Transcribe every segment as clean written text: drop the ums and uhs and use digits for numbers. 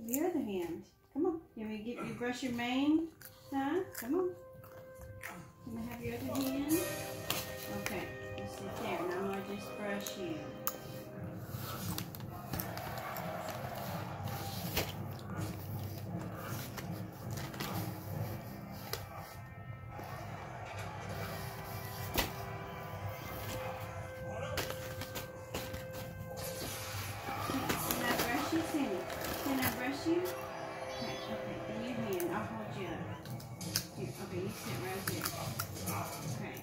your other hand. Come on. Can we get you brush your mane? Huh? Come on. Can I have your other hand? Okay. You sit there. Now I'm going to just brush you. Can I brush you? Okay, give me your hand. I'll hold you up. Here, okay, you sit right there. Okay.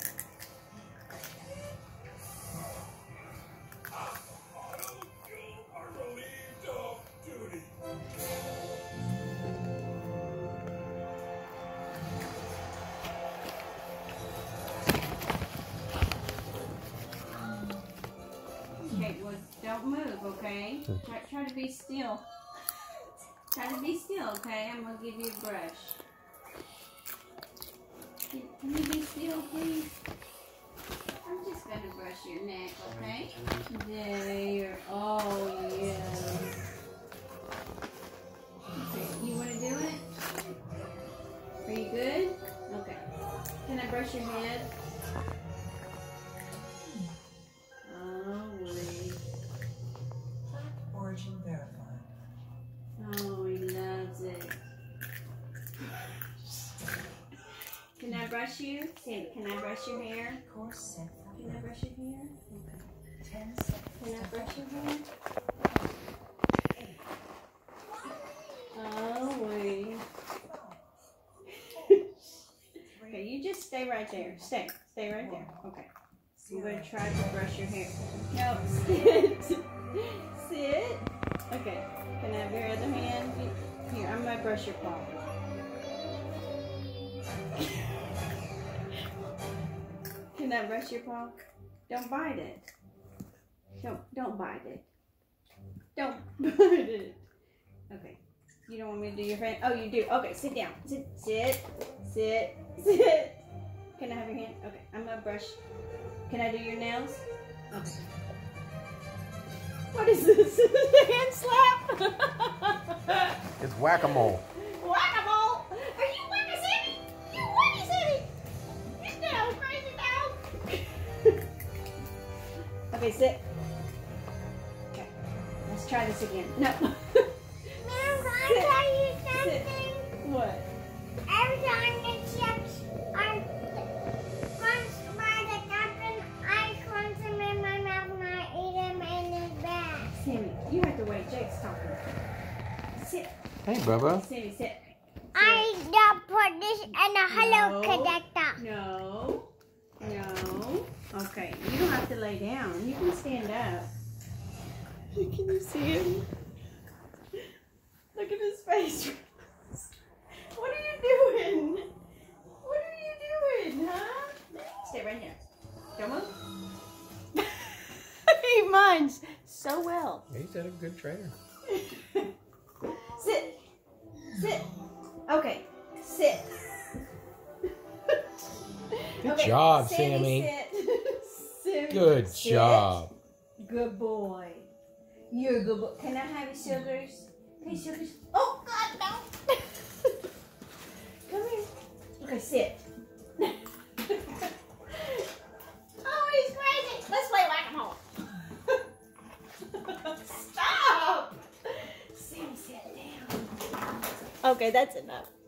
Okay, well, don't move, okay? Try to be still. Try to be still, okay? I'm going to give you a brush. Can you be still, please? I'm just going to brush your neck, okay? There. Oh, yeah. Okay, you want to do it? Are you good? Okay. Can I brush your head? Origin verified. Oh, he loves it. Can I brush you? Sandy, can I brush your hair? Course set. Can I brush your hair? Okay. 10 seconds. Can I brush your hair? Oh, wait. Okay, you just stay right there. Stay right there. Okay. I'm going to try to brush your hair. No, sit. Sit. Okay. Can I have your other hand? Here, I'm going to brush your paw. Can I brush your paw? Don't bite it. Don't bite it. Don't bite it. Okay. You don't want me to do your hand? Oh, you do. Okay, sit down. Sit. Can I have your hand? Okay, I'm going to brush. Can I do your nails? Okay. What is this? Hand slap? It's whack-a-mole. Whack-a-mole? Are you Whack-a-City? You Whack-a-City? Get down, crazy dog. Okay, sit. Okay, let's try this again. No. Mom, can I tell you something? Sit. What? Every time the chips are crunched by the captain, I crunch them in my mouth and I eat them in his bag. Sammy, you have to wait. Jake's talking. Sit. Hey, Bubba. Sammy, sit. I don't put this in a hello No. connector. No. Okay, you don't have to lay down. You can stand up. Can you see him? Look at his face. What are you doing? What are you doing, huh? Stay right here. Don't move. He minds so well. He's a good trainer. Sit. Okay, sit. Good job, Sammy. Sit. Good Sit. job. Good boy. You're a good boy. Can I have your sugars? Hey, sugars. Oh, God, no. Come here. Okay, sit. Oh, he's crazy. Let's play whack-a-mole. Stop. Sam, sit down. Okay, that's enough.